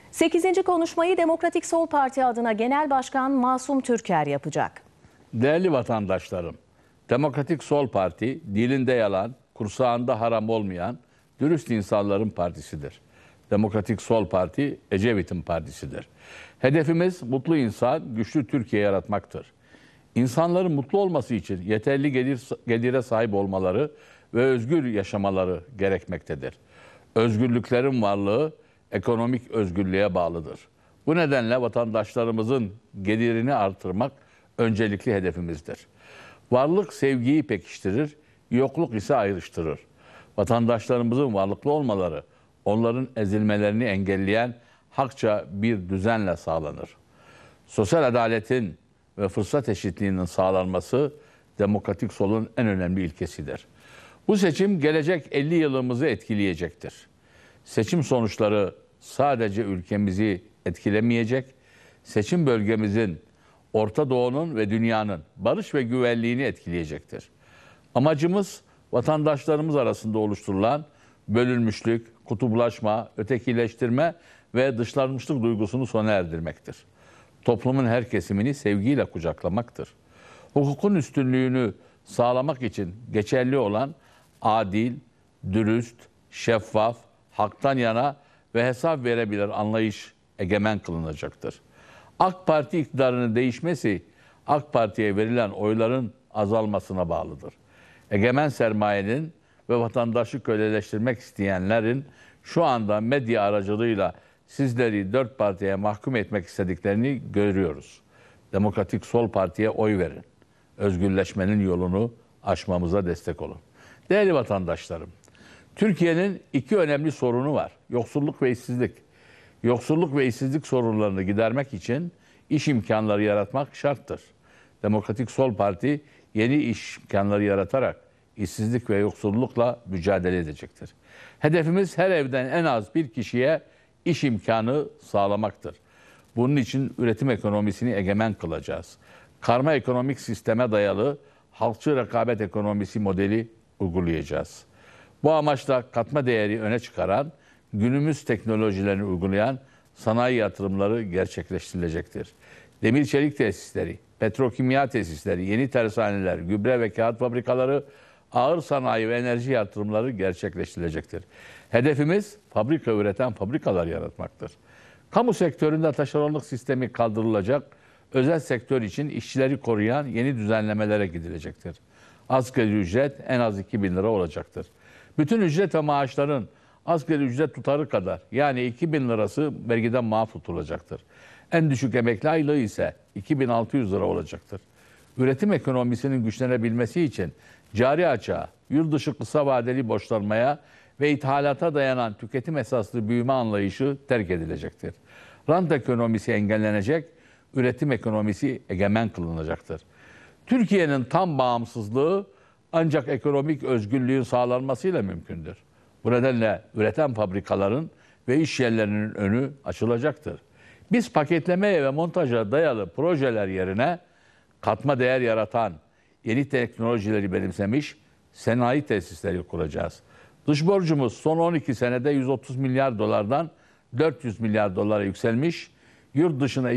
8. konuşmayı Demokratik Sol Parti adına Genel Başkan Masum Türker yapacak. Değerli vatandaşlarım, Demokratik Sol Parti dilinde yalan, kursağında haram olmayan dürüst insanların partisidir. Demokratik Sol Parti Ecevit'in partisidir. Hedefimiz mutlu insan, güçlü Türkiye yaratmaktır. İnsanların mutlu olması için yeterli gelire sahip olmaları ve özgür yaşamaları gerekmektedir. Özgürlüklerin varlığı ekonomik özgürlüğe bağlıdır. Bu nedenle vatandaşlarımızın gelirini artırmak öncelikli hedefimizdir. Varlık sevgiyi pekiştirir, yokluk ise ayrıştırır. Vatandaşlarımızın varlıklı olmaları, onların ezilmelerini engelleyen hakça bir düzenle sağlanır. Sosyal adaletin ve fırsat eşitliğinin sağlanması demokratik solun en önemli ilkesidir. Bu seçim gelecek 50 yılımızı etkileyecektir. Seçim sonuçları sadece ülkemizi etkilemeyecek, seçim bölgemizin, Orta Doğu'nun ve dünyanın barış ve güvenliğini etkileyecektir. Amacımız vatandaşlarımız arasında oluşturulan bölünmüşlük, kutuplaşma, ötekileştirme ve dışlanmışlık duygusunu sona erdirmektir. Toplumun her kesimini sevgiyle kucaklamaktır. Hukukun üstünlüğünü sağlamak için geçerli olan adil, dürüst, şeffaf, haktan yana ve hesap verebilir anlayış egemen kılınacaktır. AK Parti iktidarının değişmesi, AK Parti'ye verilen oyların azalmasına bağlıdır. Egemen sermayenin ve vatandaşı köleleştirmek isteyenlerin şu anda medya aracılığıyla sizleri 4 partiye mahkum etmek istediklerini görüyoruz. Demokratik Sol Parti'ye oy verin. Özgürleşmenin yolunu aşmamıza destek olun. Değerli vatandaşlarım, Türkiye'nin 2 önemli sorunu var. Yoksulluk ve işsizlik. Yoksulluk ve işsizlik sorunlarını gidermek için iş imkanları yaratmak şarttır. Demokratik Sol Parti yeni iş imkanları yaratarak işsizlik ve yoksullukla mücadele edecektir. Hedefimiz her evden en az bir kişiye iş imkanı sağlamaktır. Bunun için üretim ekonomisini egemen kılacağız. Karma ekonomik sisteme dayalı halkçı rekabet ekonomisi modeli uygulayacağız. Bu amaçla katma değeri öne çıkaran, günümüz teknolojilerini uygulayan sanayi yatırımları gerçekleştirilecektir. Demir çelik tesisleri, petrokimya tesisleri, yeni tersaneler, gübre ve kağıt fabrikaları, ağır sanayi ve enerji yatırımları gerçekleştirilecektir. Hedefimiz fabrika üreten fabrikalar yaratmaktır. Kamu sektöründe taşeronluk sistemi kaldırılacak, özel sektör için işçileri koruyan yeni düzenlemelere gidilecektir. Asgari ücret en az 2.000 lira olacaktır. Bütün ücret ve maaşların asgari ücret tutarı kadar yani 2.000 lirası vergiden muaf tutulacaktır. En düşük emekli aylığı ise 2.600 lira olacaktır. Üretim ekonomisinin güçlenebilmesi için cari açığa, yurt dışı kısa vadeli borçlanmaya ve ithalata dayanan tüketim esaslı büyüme anlayışı terk edilecektir. Rant ekonomisi engellenecek, üretim ekonomisi egemen kılınacaktır. Türkiye'nin tam bağımsızlığı ancak ekonomik özgürlüğün sağlanmasıyla mümkündür. Bu nedenle üreten fabrikaların ve iş yerlerinin önü açılacaktır. Biz paketlemeye ve montaja dayalı projeler yerine katma değer yaratan yeni teknolojileri benimsemiş sanayi tesisleri kuracağız. Dış borcumuz son 12 senede 130 milyar dolardan 400 milyar dolara yükselmiş, yurt dışına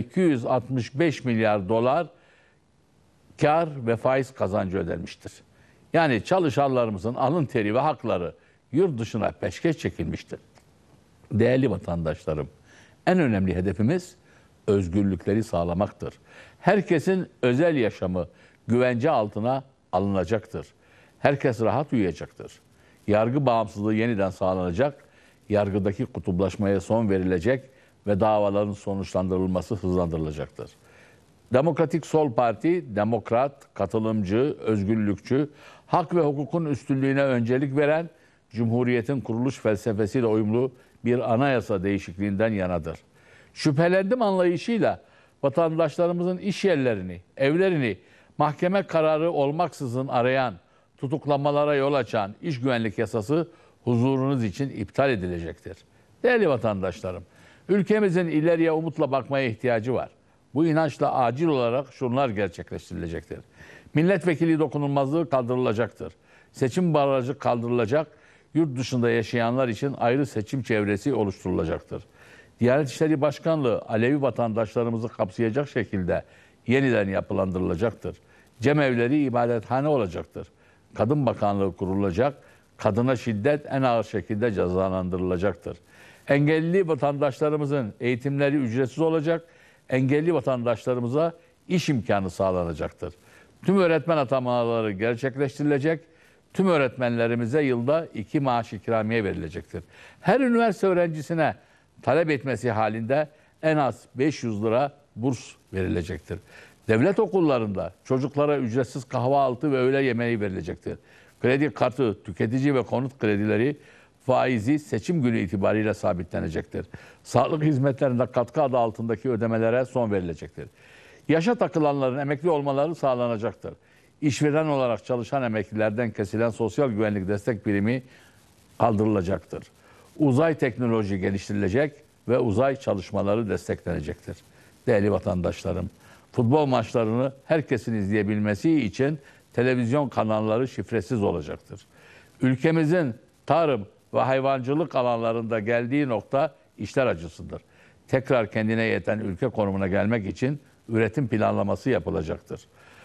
265 milyar dolar kar ve faiz kazancı ödenmiştir. Yani çalışanlarımızın alın teri ve hakları yurt dışına peşkeş çekilmiştir. Değerli vatandaşlarım, en önemli hedefimiz özgürlükleri sağlamaktır. Herkesin özel yaşamı güvence altına alınacaktır. Herkes rahat uyuyacaktır. Yargı bağımsızlığı yeniden sağlanacak, yargıdaki kutuplaşmaya son verilecek ve davaların sonuçlandırılması hızlandırılacaktır. Demokratik Sol Parti, demokrat, katılımcı, özgürlükçü, hak ve hukukun üstünlüğüne öncelik veren, Cumhuriyet'in kuruluş felsefesiyle uyumlu bir anayasa değişikliğinden yanadır. Şüphelendim anlayışıyla vatandaşlarımızın iş yerlerini, evlerini mahkeme kararı olmaksızın arayan, tutuklamalara yol açan iş güvenlik yasası huzurunuz için iptal edilecektir. Değerli vatandaşlarım, ülkemizin ileriye umutla bakmaya ihtiyacı var. Bu inançla acil olarak şunlar gerçekleştirilecektir. Milletvekili dokunulmazlığı kaldırılacaktır. Seçim barajı kaldırılacak, yurt dışında yaşayanlar için ayrı seçim çevresi oluşturulacaktır. Diyanet İşleri Başkanlığı Alevi vatandaşlarımızı kapsayacak şekilde yeniden yapılandırılacaktır. Cemevleri ibadethane olacaktır. Kadın Bakanlığı kurulacak. Kadına şiddet en ağır şekilde cezalandırılacaktır. Engelli vatandaşlarımızın eğitimleri ücretsiz olacak. Engelli vatandaşlarımıza iş imkanı sağlanacaktır. Tüm öğretmen atamaları gerçekleştirilecek. Tüm öğretmenlerimize yılda 2 maaş ikramiye verilecektir. Her üniversite öğrencisine talep etmesi halinde en az 500 lira burs verilecektir. Devlet okullarında çocuklara ücretsiz kahvaltı ve öğle yemeği verilecektir. Kredi kartı, tüketici ve konut kredileri faizi seçim günü itibariyle sabitlenecektir. Sağlık hizmetlerinde katkı adı altındaki ödemelere son verilecektir. Yaşa takılanların emekli olmaları sağlanacaktır. İşveren olarak çalışan emeklilerden kesilen sosyal güvenlik destek primi kaldırılacaktır. Uzay teknoloji geliştirilecek ve uzay çalışmaları desteklenecektir. Değerli vatandaşlarım, futbol maçlarını herkesin izleyebilmesi için televizyon kanalları şifresiz olacaktır. Ülkemizin tarım ve hayvancılık alanlarında geldiği nokta işler acısıdır. Tekrar kendine yeten ülke konumuna gelmek için üretim planlaması yapılacaktır.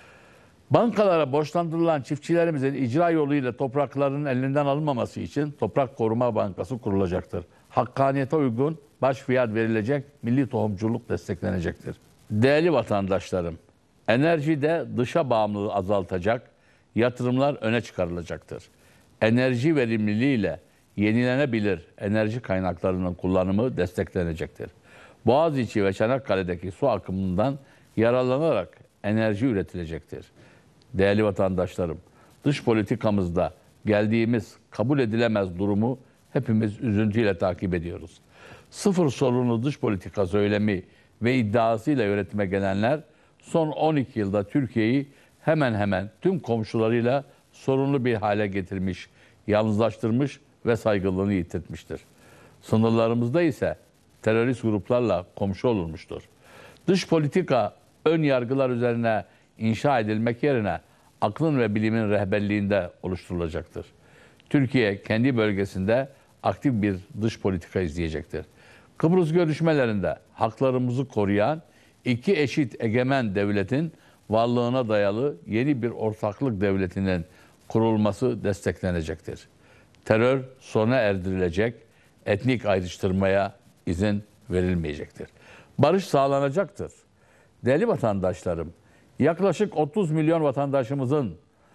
Bankalara borçlandırılan çiftçilerimizin icra yoluyla topraklarının elinden alınmaması için Toprak Koruma Bankası kurulacaktır. Hakkaniyete uygun baş fiyat verilecek, milli tohumculuk desteklenecektir. Değerli vatandaşlarım, enerjide dışa bağımlılığı azaltacak yatırımlar öne çıkarılacaktır. Enerji verimliliğiyle yenilenebilir enerji kaynaklarının kullanımı desteklenecektir. Boğaziçi ve Çanakkale'deki su akımından yararlanarak enerji üretilecektir. Değerli vatandaşlarım, dış politikamızda geldiğimiz kabul edilemez durumu hepimiz üzüntüyle takip ediyoruz. Sıfır sorunlu dış politika söylemi ve iddiasıyla yönetime gelenler son 12 yılda Türkiye'yi hemen hemen tüm komşularıyla sorunlu bir hale getirmiş, yalnızlaştırmış ve saygınlığını yitirtmiştir. Sınırlarımızda ise terörist gruplarla komşu olunmuştur. Dış politika ön yargılar üzerine inşa edilmek yerine aklın ve bilimin rehberliğinde oluşturulacaktır. Türkiye kendi bölgesinde aktif bir dış politika izleyecektir. Kıbrıs görüşmelerinde haklarımızı koruyan iki eşit egemen devletin varlığına dayalı yeni bir ortaklık devletinin kurulması desteklenecektir. Terör sona erdirilecek, etnik ayrıştırmaya izin verilmeyecektir. Barış sağlanacaktır. Değerli vatandaşlarım, yaklaşık 30 milyon vatandaşımızın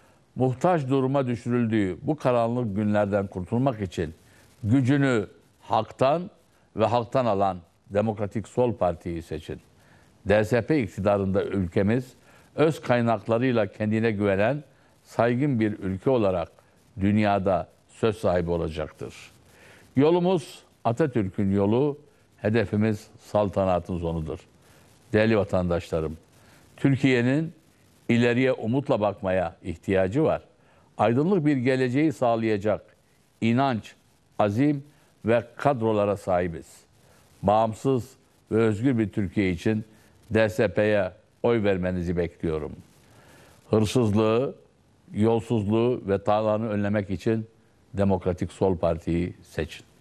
muhtaç duruma düşürüldüğü bu karanlık günlerden kurtulmak için gücünü halktan ve halktan alan Demokratik Sol Parti'yi seçin. DSP iktidarında ülkemiz öz kaynaklarıyla kendine güvenen saygın bir ülke olarak dünyada söz sahibi olacaktır. Yolumuz Atatürk'ün yolu, hedefimiz saltanatın sonudur. Değerli vatandaşlarım, Türkiye'nin ileriye umutla bakmaya ihtiyacı var. Aydınlık bir geleceği sağlayacak inanç, azim ve kadrolara sahibiz. Bağımsız ve özgür bir Türkiye için DSP'ye oy vermenizi bekliyorum. Hırsızlığı, yolsuzluğu ve talanı önlemek için Demokratik Sol Parti'yi seçin.